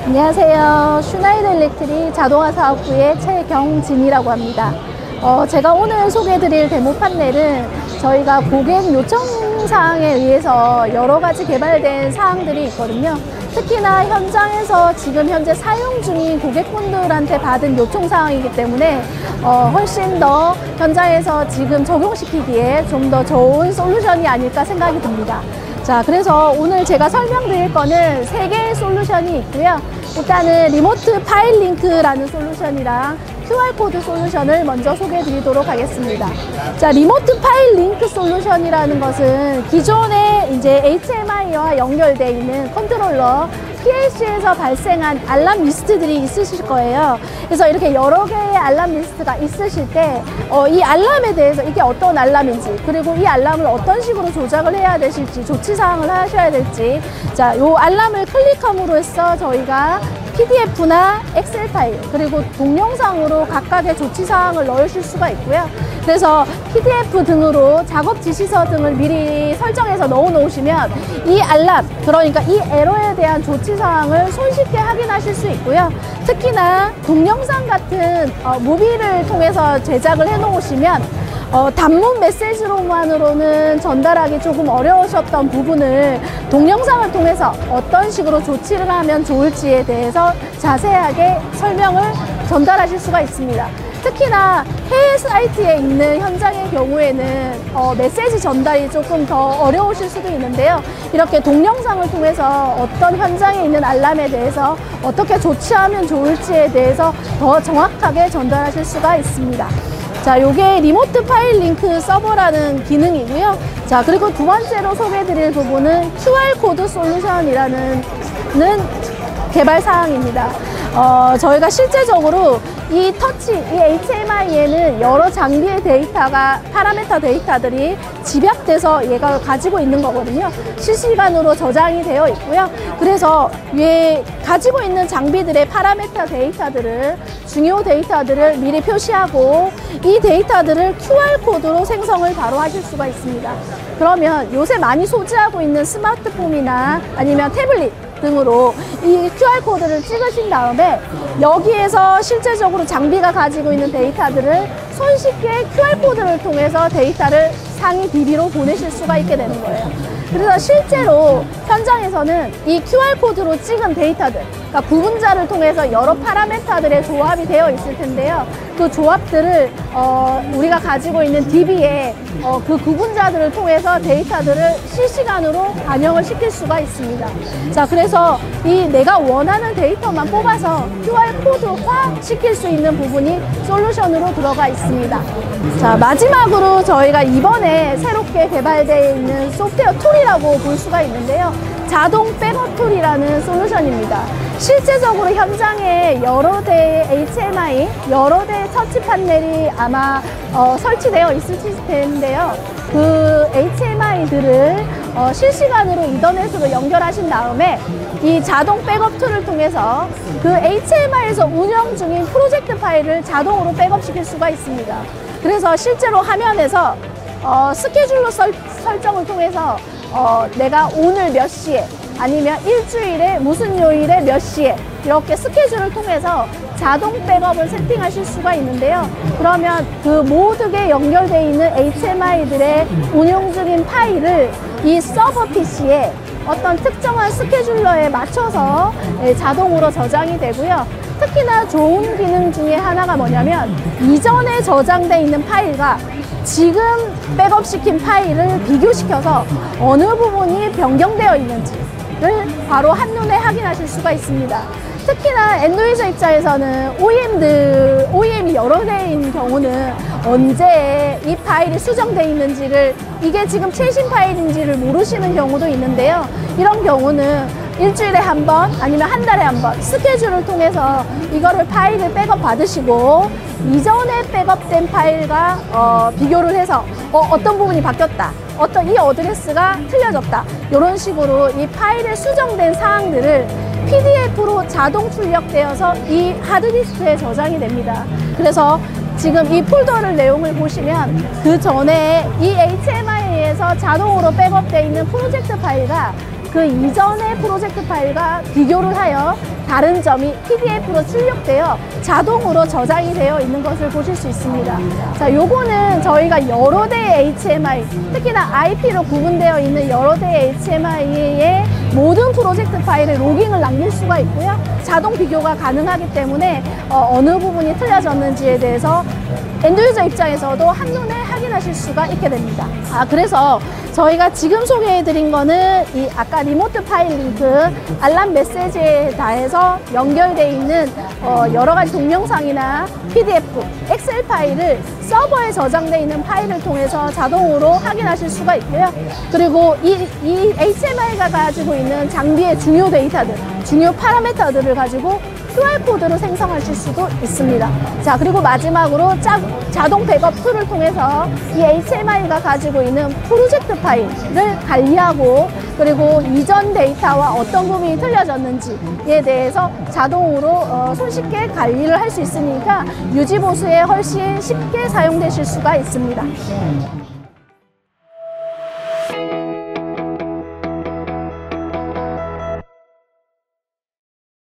안녕하세요. 슈나이더 일렉트릭 자동화 사업부의 최경진이라고 합니다. 제가 오늘 소개해드릴 데모 판넬은 저희가 고객 요청 사항에 의해서 여러 가지 개발된 사항들이 있거든요. 특히나 현장에서 지금 현재 사용 중인 고객분들한테 받은 요청 사항이기 때문에 훨씬 더 현장에서 지금 적용시키기에 좀 더 좋은 솔루션이 아닐까 생각이 듭니다. 자, 그래서 오늘 제가 설명드릴 거는 3개의 솔루션이 있고요. 일단은 리모트 파일 링크라는 솔루션이랑 QR코드 솔루션을 먼저 소개해 드리도록 하겠습니다. 자, 리모트 파일 링크 솔루션이라는 것은 기존에 이제 HMI와 연결되어 있는 컨트롤러 PLC에서 발생한 알람 리스트들이 있으실 거예요. 그래서 이렇게 여러 개의 알람 리스트가 있으실 때 이 알람에 대해서 이게 어떤 알람인지, 그리고 이 알람을 어떤 식으로 조작을 해야 되실지, 조치사항을 하셔야 될지, 자, 요 알람을 클릭함으로 해서 저희가 PDF나 엑셀 파일, 그리고 동영상으로 각각의 조치사항을 넣으실 수가 있고요. 그래서 PDF 등으로 작업 지시서 등을 미리 설정해서 넣어 놓으시면 이 알람, 그러니까 이 에러에 대한 조치사항을 손쉽게 확인하실 수 있고요. 특히나 동영상 같은 무비를 통해서 제작을 해 놓으시면 단문 메시지로만으로는 전달하기 조금 어려우셨던 부분을 동영상을 통해서 어떤 식으로 조치를 하면 좋을지에 대해서 자세하게 설명을 전달하실 수가 있습니다. 특히나 해외 사이트에 있는 현장의 경우에는 메시지 전달이 조금 더 어려우실 수도 있는데요. 이렇게 동영상을 통해서 어떤 현장에 있는 알람에 대해서 어떻게 조치하면 좋을지에 대해서 더 정확하게 전달하실 수가 있습니다. 자, 요게 리모트 파일 링크 서버라는 기능이고요. 자, 그리고 두 번째로 소개해드릴 부분은 QR코드 솔루션이라는 개발 사항입니다. 저희가 실제적으로 이 HMI에는 여러 장비의 데이터가, 파라미터 데이터들이 집약돼서 얘가 가지고 있는 거거든요. 실시간으로 저장이 되어 있고요. 그래서 가지고 있는 장비들의 파라미터 데이터들을, 중요 데이터들을 미리 표시하고 이 데이터들을 QR코드로 생성을 바로 하실 수가 있습니다. 그러면 요새 많이 소지하고 있는 스마트폰이나 아니면 태블릿 등으로 이 QR코드를 찍으신 다음에 여기에서 실제적으로 장비가 가지고 있는 데이터들을 손쉽게 QR코드를 통해서 데이터를 상위 DB로 보내실 수가 있게 되는 거예요. 그래서 실제로 현장에서는 이 QR코드로 찍은 데이터들, 그러니까 구분자를 통해서 여러 파라미터들의 조합이 되어 있을 텐데요. 그 조합들을 우리가 가지고 있는 DB에 그 구분자들을 통해서 데이터들을 실시간으로 반영을 시킬 수가 있습니다. 자, 그래서 이 내가 원하는 데이터만 뽑아서 QR코드화 시킬 수 있는 부분이 솔루션으로 들어가 있습니다. 자, 마지막으로 저희가 이번에 새롭게 개발되어 있는 소프트웨어 툴이라고 볼 수가 있는데요. 자동 백업 툴이라는 솔루션입니다. 실제적으로 현장에 여러 대의 HMI, 여러 대의 터치 판넬이 아마 설치되어 있을 텐데요. 그 HMI들을 실시간으로 인터넷으로 연결하신 다음에 이 자동 백업 툴을 통해서 그 HMI에서 운영 중인 프로젝트 파일을 자동으로 백업시킬 수가 있습니다. 그래서 실제로 화면에서 스케줄러 설정을 통해서 내가 오늘 몇 시에, 아니면 일주일에 무슨 요일에 몇 시에, 이렇게 스케줄을 통해서 자동 백업을 세팅하실 수가 있는데요. 그러면 그 모두에 연결되어 있는 HMI들의 운영 중인 파일을 이 서버 PC에 어떤 특정한 스케줄러에 맞춰서 자동으로 저장이 되고요. 특히나 좋은 기능 중에 하나가 뭐냐면 이전에 저장되어 있는 파일과 지금 백업시킨 파일을 비교시켜서 어느 부분이 변경되어 있는지를 바로 한눈에 확인하실 수가 있습니다. 특히나 엔드유저 입장에서는 OEM이 여러 개인 경우는 언제 이 파일이 수정되어 있는지를, 이게 지금 최신 파일인지를 모르시는 경우도 있는데요. 이런 경우는 일주일에 한 번, 아니면 한 달에 한 번 스케줄을 통해서 이거를 파일을 백업 받으시고 이전에 백업된 파일과 비교를 해서 어떤 부분이 바뀌었다, 어떤 이 어드레스가 틀려졌다, 이런 식으로 이 파일에 수정된 사항들을 PDF로 자동 출력되어서 이 하드디스크에 저장이 됩니다. 그래서 지금 이 폴더를 내용을 보시면 그 전에 이 HMI에서 자동으로 백업되어 있는 프로젝트 파일과 그 이전의 프로젝트 파일과 비교를 하여 다른 점이 PDF로 출력되어 자동으로 저장이 되어 있는 것을 보실 수 있습니다. 자, 요거는 저희가 여러 대의 HMI, 특히나 IP로 구분되어 있는 여러 대의 HMI의 모든 프로젝트 파일에 로깅을 남길 수가 있고요. 자동 비교가 가능하기 때문에 어느 부분이 틀려졌는지에 대해서 엔드유저 입장에서도 한눈에 확인하실 수가 있게 됩니다. 그래서 저희가 지금 소개해드린 거는 이 아까 리모트 파일 링크 알람 메시지에 대해서 연결되어 있는 여러 가지 동영상이나 PDF, 엑셀 파일을 서버에 저장되어 있는 파일을 통해서 자동으로 확인하실 수가 있고요. 그리고 이 HMI가 가지고 있는 장비의 중요 데이터들, 중요 파라미터들을 가지고 QR코드로 생성하실 수도 있습니다. 자, 그리고 마지막으로 자동 백업 툴을 통해서 이 HMI가 가지고 있는 프로젝트 파일을 관리하고 그리고 이전 데이터와 어떤 부분이 틀려졌는지에 대해서 자동으로 손쉽게 관리를 할 수 있으니까 유지 보수에 훨씬 쉽게 사용되실 수가 있습니다.